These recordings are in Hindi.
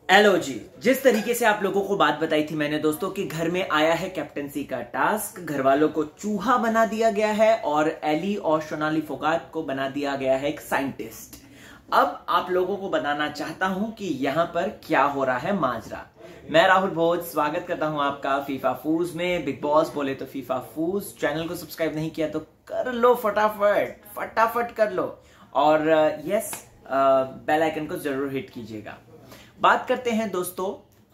हेलो जी। जिस तरीके से आप लोगों को बात बताई थी मैंने दोस्तों कि घर में आया है कैप्टनसी का टास्क, घर वालों को चूहा बना दिया गया है और एली और सोनाली फोगाट को बना दिया गया है एक साइंटिस्ट। अब आप लोगों को बताना चाहता हूं कि यहां पर क्या हो रहा है माजरा। मैं राहुल भोज स्वागत करता हूं आपका फीफा फूज में। बिग बॉस बोले तो फीफा फूज। चैनल को सब्सक्राइब नहीं किया तो कर लो, फटाफट फटाफट कर लो और यस बेल आइकन को जरूर हिट कीजिएगा। बात करते हैं दोस्तों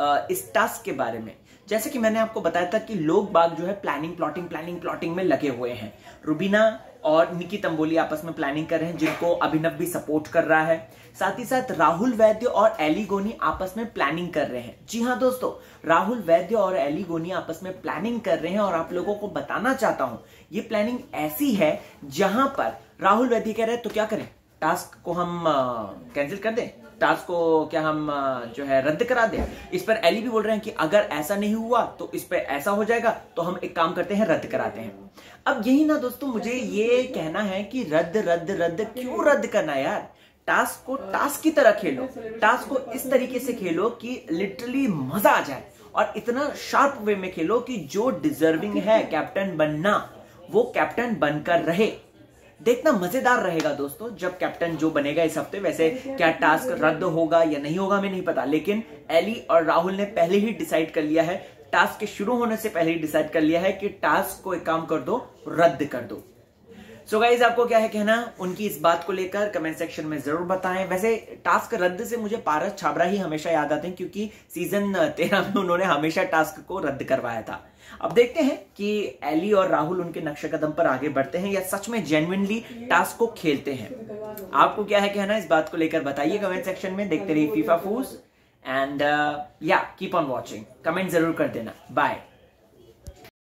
इस टास्क के बारे में। जैसे कि मैंने आपको बताया था कि लोग बाग जो है प्लानिंग प्लॉटिंग में लगे हुए हैं। रुबीना और निकी तंबोली आपस में प्लानिंग कर रहे हैं, जिनको अभिनव भी सपोर्ट कर रहा है। साथ ही साथ राहुल वैद्य और एली गोनी आपस में प्लानिंग कर रहे हैं। जी हाँ दोस्तों, राहुल वैद्य और एली गोनी आपस में प्लानिंग कर रहे हैं और आप लोगों को बताना चाहता हूं ये प्लानिंग ऐसी है जहां पर राहुल वैद्य कह रहे हैं तो क्या करें, टास्क को हम कैंसिल कर दें, टास्क को क्या हम जो है रद्द करा दें। इस पर एली भी बोल रहे हैं कि अगर ऐसा नहीं हुआ तो इस पर ऐसा हो जाएगा, तो हम एक काम करते हैं रद्द कराते हैं। अब यही ना दोस्तों, मुझे ये कहना है कि रद्द रद्द रद्द क्यों रद्द करना यार। टास्क को टास्क की तरह खेलो, टास्क को इस तरीके से खेलो कि लिटरली मजा आ जाए और इतना शार्प वे में खेलो कि जो डिजर्विंग है कैप्टन बनना वो कैप्टन बनकर रहे। देखना मजेदार रहेगा दोस्तों जब कैप्टन जो बनेगा इस हफ्ते। वैसे क्या टास्क रद्द होगा या नहीं होगा हमें नहीं पता, लेकिन एली और राहुल ने पहले ही डिसाइड कर लिया है, टास्क के शुरू होने से पहले ही डिसाइड कर लिया है कि टास्क को एक काम कर दो, रद्द कर दो। सो गाइज, आपको क्या है कहना उनकी इस बात को लेकर कमेंट सेक्शन में जरूर बताएं। वैसे टास्क रद्द से मुझे पारस छाबरा ही हमेशा याद आते हैं, क्योंकि सीजन 13 में उन्होंने हमेशा टास्क को रद्द करवाया था। अब देखते हैं कि एली और राहुल उनके नक्शे कदम पर आगे बढ़ते हैं या सच में जेन्युइनली टास्क को खेलते हैं। आपको क्या है कहना इस बात को लेकर बताइए कमेंट सेक्शन में। देखते रहिए फीफा फूज एंड या कीप ऑन वॉचिंग। कमेंट जरूर कर देना। बाय।